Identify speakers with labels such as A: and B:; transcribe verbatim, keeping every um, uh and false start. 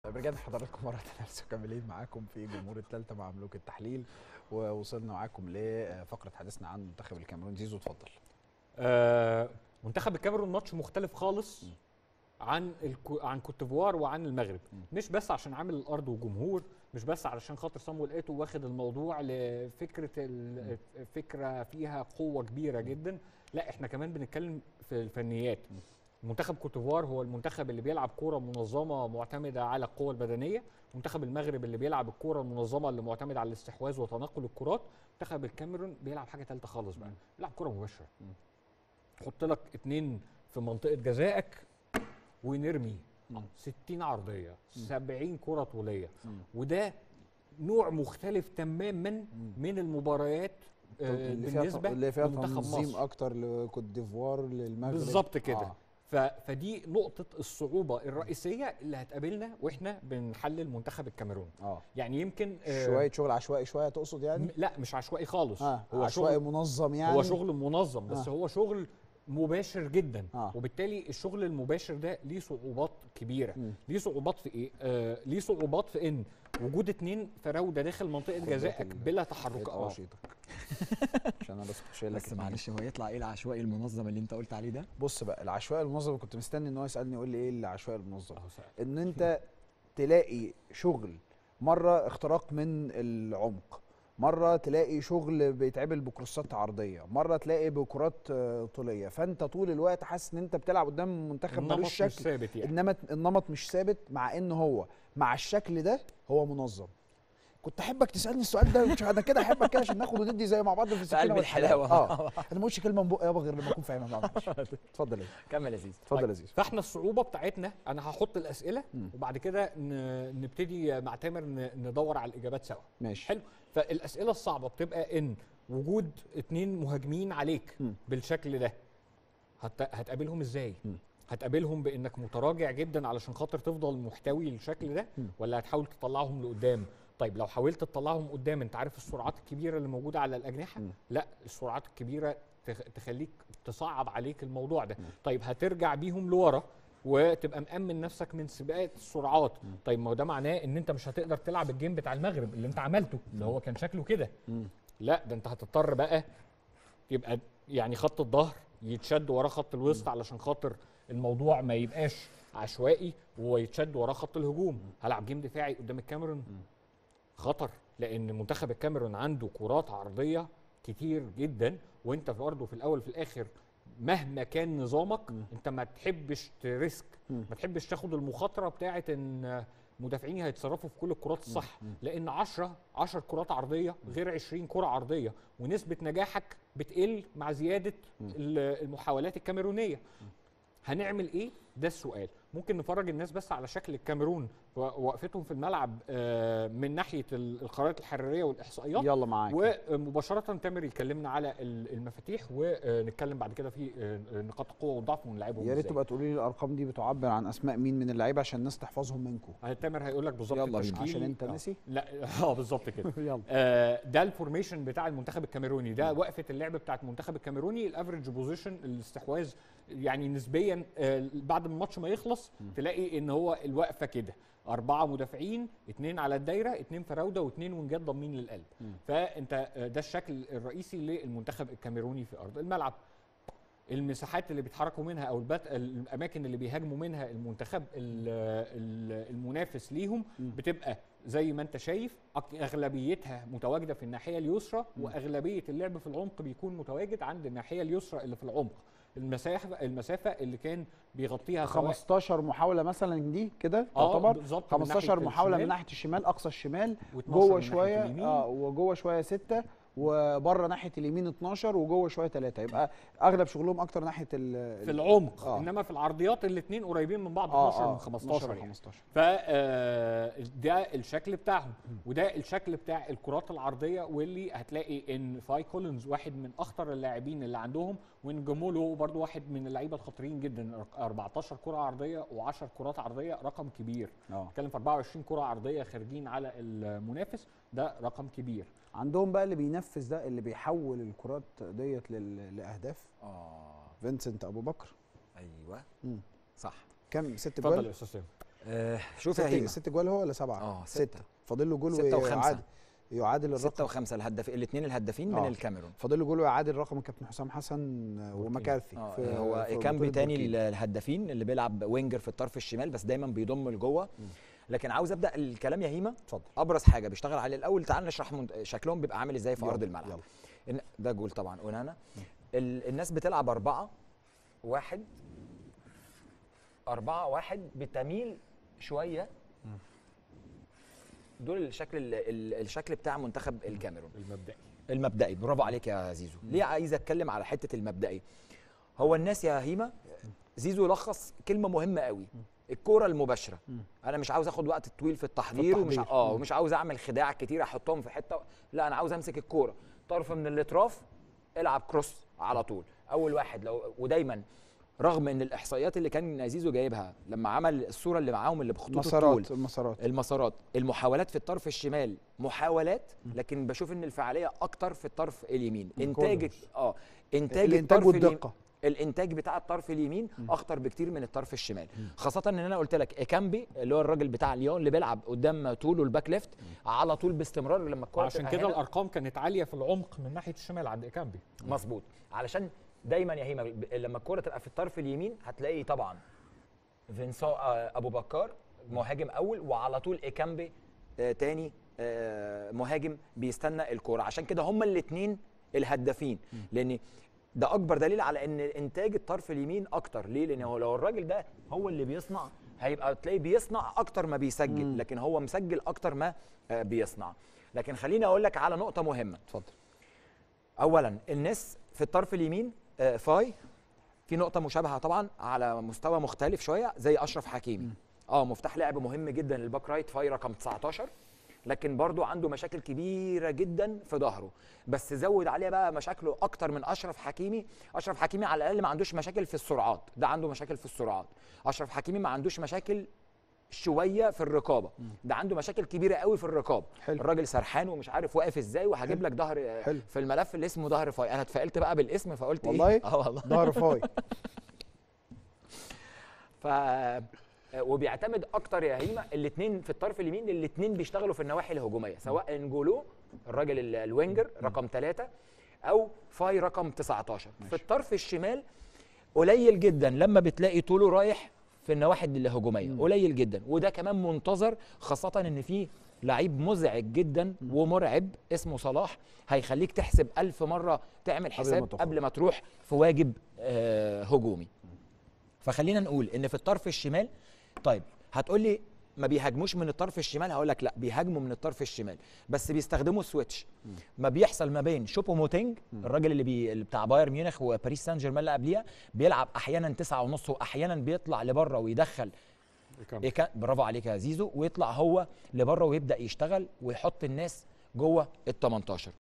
A: طيب رجعنا حضراتكم مره ثانيه لسه مكملين معاكم في جمهور الثالثه مع ملوك التحليل، ووصلنا معاكم لفقره حديثنا عن منتخب الكاميرون. زيزو اتفضل.
B: آه منتخب الكاميرون ماتش مختلف خالص م. عن الكو عن كوت ديفوار وعن المغرب، م. مش بس عشان عامل الارض وجمهور، مش بس علشان خاطر صامويل ايتو واخد الموضوع لفكره الفكره فيها قوه كبيره جدا، لا احنا كمان بنتكلم في الفنيات. م. منتخب كوت ديفوار هو المنتخب اللي بيلعب كوره منظمه معتمده على القوه البدنيه، منتخب المغرب اللي بيلعب الكوره المنظمه اللي معتمده على الاستحواذ وتنقل الكرات، منتخب الكاميرون بيلعب حاجه ثالثه خالص بقى، بيلعب كوره مباشره. حط لك اتنين في منطقه جزائك ونرمي ستين عرضيه، سبعين كره طوليه، وده نوع مختلف تماما من المباريات آه بالنسبه
A: اللي فيها تنظيم اكتر لكوت ديفوار للمغرب
B: بالظبط كده. آه. فدي نقطة الصعوبة الرئيسية اللي هتقابلنا واحنا بنحلل منتخب الكاميرون.
A: اه
B: يعني يمكن
A: آه شوية شغل عشوائي شوية تقصد يعني؟
B: لا مش عشوائي خالص.
A: آه هو عشوائي منظم يعني.
B: هو شغل منظم بس آه. هو شغل مباشر جدا.
A: آه.
B: وبالتالي الشغل المباشر ده ليه صعوبات كبيرة. م. ليه صعوبات في ايه؟ آه ليه صعوبات في ان وجود اتنين فراودة داخل منطقة جزائك بلا تحرك.
A: اه عشان انا بس شايل لك
C: بس معلش هو يطلع ايه العشوائي المنظم اللي انت قلت عليه ده؟
A: بص بقى، العشوائي المنظم كنت مستني ان هو يسالني يقول لي ايه العشوائي المنظم. ان انت تلاقي شغل مره اختراق من العمق، مره تلاقي شغل بيتعمل بكروسات عرضيه، مره تلاقي بكرات طوليه، فانت طول الوقت حاسس ان انت بتلعب قدام منتخب ملوش شكل،
B: مش ثابت يعني.
A: انما النمط مش ثابت، مع ان هو مع الشكل ده هو منظم. كنت احبك تسالني السؤال ده، مش انا كده احبك كده عشان ناخد وندي زي مع بعض في السكينه
C: والحلاوه.
A: اه انا ما بقولش كلمه من بقى يابا غير لما اكون فاهمها. اتفضل.
C: كمل يا زيزو.
A: اتفضل يا زيزو.
B: فاحنا الصعوبه بتاعتنا، انا هحط الاسئله م. وبعد كده نبتدي مع تامر ندور على الاجابات سوا.
A: ماشي.
B: حلو. فالاسئله الصعبه بتبقى ان وجود اتنين مهاجمين عليك م. بالشكل ده هت... هتقابلهم ازاي؟ م. هتقابلهم بانك متراجع جدا علشان خاطر تفضل محتوي الشكل ده م. ولا هتحاول تطلعهم لقدام؟ طيب لو حاولت تطلعهم قدام، انت عارف السرعات الكبيره اللي موجوده على الاجنحه؟ م. لا السرعات الكبيره تخليك تصعب عليك الموضوع ده. م. طيب هترجع بيهم لورا وتبقى مأمن نفسك من سباقات السرعات. م. طيب ما هو ده معناه ان انت مش هتقدر تلعب الجيم بتاع المغرب اللي انت عملته اللي هو كان شكله كده. لا ده انت هتضطر بقى يبقى يعني خط الظهر يتشد وراه خط الوسط م. علشان خاطر الموضوع ما يبقاش عشوائي ويتشد وراه خط الهجوم. م. هلعب جيم دفاعي قدام الكاميرون؟ م. خطر، لان منتخب الكاميرون عنده كرات عرضيه كتير جدا، وانت برضه في الاول وفي الاخر مهما كان نظامك م. انت ما تحبش تريسك، م. ما تحبش تاخد المخاطره بتاعه ان مدافعين هيتصرفوا في كل الكرات الصح، م. لان عشرة عشر كرات عرضيه غير عشرين كره عرضيه، ونسبه نجاحك بتقل مع زياده م. المحاولات الكاميرونيه. م. هنعمل ايه؟ ده السؤال. ممكن نفرج الناس بس على شكل الكاميرون ووقفتهم في الملعب من ناحيه الخرائط الحراريه والاحصائيات.
A: يلا معاك.
B: ومباشره تامر يكلمنا على المفاتيح ونتكلم بعد كده في نقاط القوه والضعف ونلعبهم.
A: يا ريت تبقى تقولي لي الارقام دي بتعبر عن اسماء مين من اللعيبه عشان الناس تحفظهم منكم.
B: تامر هيقول لك بالظبط
A: التشكيل عشان انت ناسي.
B: لا اه بالظبط كده.
A: يلا.
B: آه ده الفورميشن بتاع المنتخب الكاميروني، ده وقفه اللعب بتاعت المنتخب الكاميروني، الافريج بوزيشن الاستحواذ يعني نسبيا آه بعد ما الماتش ما يخلص م. تلاقي ان هو الوقفه كده أربعة مدافعين، اثنين على الدايرة، اثنين فراودة واثنين وينجات ضامنين للقلب. م. فأنت ده الشكل الرئيسي للمنتخب الكاميروني في أرض الملعب. المساحات اللي بيتحركوا منها أو البت... الأماكن اللي بيهاجموا منها المنتخب المنافس ليهم م. بتبقى زي ما أنت شايف أغلبيتها متواجدة في الناحية اليسرى، م. وأغلبية اللعب في العمق بيكون متواجد عند الناحية اليسرى اللي في العمق. المسافه المسافه اللي كان بيغطيها
A: خمستاشر محاوله مثلا دي كده تعتبر خمستاشر محاوله من ناحيه الشمال اقصى الشمال، جوه شويه اه وجوه شويه ستة، وبره ناحيه اليمين اتناشر، وجوه شويه ثلاثة، يبقى اغلب شغلهم اكتر ناحيه
B: في العمق. آه. انما في العرضيات الاثنين قريبين من بعض، اتناشر من خمستاشر يعني. ف ده الشكل بتاعهم، وده الشكل بتاع الكرات العرضيه، واللي هتلاقي ان فاي كولينز واحد من اخطر اللاعبين اللي عندهم، وان جمولو برضو واحد من اللعيبه الخطيرين جدا. أربعتاشر كره عرضيه وعشر كرات عرضيه رقم كبير. بنتكلم في أربعة وعشرين كره عرضيه خارجين على المنافس، ده رقم كبير.
A: عندهم بقى اللي بينفذ ده، اللي بيحول الكرات ديت لاهداف.
C: اه
A: فينسنت ابو بكر.
C: ايوه
A: مم.
C: صح.
A: كم ست
B: جوال؟ اتفضل يا استاذ.
C: آه شوف يا
A: ست,
C: هيما،
A: ست جوال هو ولا سبعه؟
C: اه
A: ستة. فاضل له جول
C: ستة وخمسة.
A: ويعادل يعادل
C: ستة
A: الرقم.
C: وخمسة الهداف الاثنين الهدافين
A: آه.
C: من الكاميرون.
A: فاضل له جول ويعادل رقم كابتن حسام حسن ومكارثي.
C: آه
A: في
C: هو
A: في
C: كامبي
A: بطولة
C: تاني
A: بوركينا.
C: الهدافين اللي بيلعب وينجر في الطرف الشمال، بس دايما بيضم لجوه. لكن عاوز ابدا الكلام يا هيما.
A: اتفضل.
C: ابرز حاجه بيشتغل عليه الاول، تعال نشرح من... شكلهم بيبقى عامل ازاي في
A: يلا،
C: ارض الملعب.
A: يلا.
C: إن... ده جول طبعا اونانا. ال... الناس بتلعب أربعة واحد أربعة واحد بتميل شويه. دول الشكل ال... ال... الشكل بتاع منتخب الكاميرون
B: المبدئي.
C: المبدئي. برافو عليك يا زيزو. ليه عايز اتكلم على حته المبدئي؟ هو الناس يا هيما، زيزو لخص كلمه مهمه قوي، الكوره المباشره. انا مش عاوز اخد وقت طويل في التحضير,
A: في
C: ومش
A: التحضير.
C: اه ومش عاوز اعمل خداع كتير احطهم في حته، لا انا عاوز امسك الكوره طرف من الاطراف، العب كروس على طول اول واحد. لو ودايما رغم ان الاحصائيات اللي كان زيزو جايبها لما عمل الصوره اللي معاهم اللي بخطوط الطول،
A: مسارات المسارات
C: المسارات المحاولات في الطرف الشمال محاولات، لكن بشوف ان الفعاليه اكتر في الطرف اليمين. انتاج اه انتاج
A: الانتاج
C: الطرف اليمين،
A: والدقه.
C: الانتاج بتاع الطرف اليمين اخطر بكتير من الطرف الشمال. خاصه ان انا قلت لك اكامبي اللي هو الراجل بتاع ليون اللي بيلعب قدام طول والباك ليفت على طول باستمرار لما الكوره
B: عشان كده الارقام كانت عاليه في العمق من ناحيه الشمال عند اكامبي.
C: مظبوط. علشان دايما يا هيما لما الكوره تبقى في الطرف اليمين هتلاقي طبعا فينسون ابو بكر مهاجم اول، وعلى طول اكامبي آه تاني آه مهاجم بيستنى الكوره. عشان كده هما الاثنين الهدافين، لان ده اكبر دليل على ان انتاج الطرف اليمين اكتر. ليه؟ لان هو لو الراجل ده هو اللي بيصنع هيبقى تلاقيه بيصنع اكتر ما بيسجل، مم. لكن هو مسجل اكتر ما بيصنع. لكن خليني اقول لك على نقطه مهمه.
A: اتفضل.
C: اولا الناس في الطرف اليمين فاي في نقطه مشابهه طبعا على مستوى مختلف شويه زي اشرف حكيمي. مم. اه مفتاح لعب مهم جدا للباك رايت، فاي رقم تسعتاشر، لكن برضو عنده مشاكل كبيره جدا في ظهره. بس زود عليها بقى مشاكله اكتر من اشرف حكيمي. اشرف حكيمي على الاقل ما عندوش مشاكل في السرعات، ده عنده مشاكل في السرعات. اشرف حكيمي ما عندوش مشاكل شويه في الرقابه، ده عنده مشاكل كبيره قوي في الرقابه. حلو. الراجل سرحان ومش عارف واقف ازاي، وهجيب لك ظهر في الملف اللي اسمه ظهر فاي. انا اتفائلت بقى بالاسم فقلت
A: والله
C: ايه اه والله
A: ظهر فاي.
C: ف وبيعتمد اكتر يا هيما الاثنين في الطرف اليمين، الاثنين بيشتغلوا في النواحي الهجوميه، سواء انجولو الراجل الوينجر رقم ثلاثة او فاي رقم تسعتاشر. في الطرف الشمال قليل جدا لما بتلاقي طوله رايح في النواحي الهجوميه، قليل جدا، وده كمان منتظر، خاصه ان في لعيب مزعج جدا ومرعب اسمه صلاح، هيخليك تحسب ألف مره تعمل حساب قبل ما, قبل ما تروح في واجب آه هجومي. فخلينا نقول ان في الطرف الشمال، طيب هتقول لي ما بيهاجموش من الطرف الشمال، هقول لك لا بيهاجموا من الطرف الشمال، بس بيستخدموا سويتش. ما بيحصل ما بين شوبو موتينج الراجل اللي, بي... اللي بتاع بايرن ميونخ وباريس سان جيرمان اللي قبليها، بيلعب احيانا تسعة ونص واحيانا بيطلع لبره ويدخل إيكا... برافو عليك يا زيزو، ويطلع هو لبره ويبدا يشتغل ويحط الناس جوه ال تمنتاشر.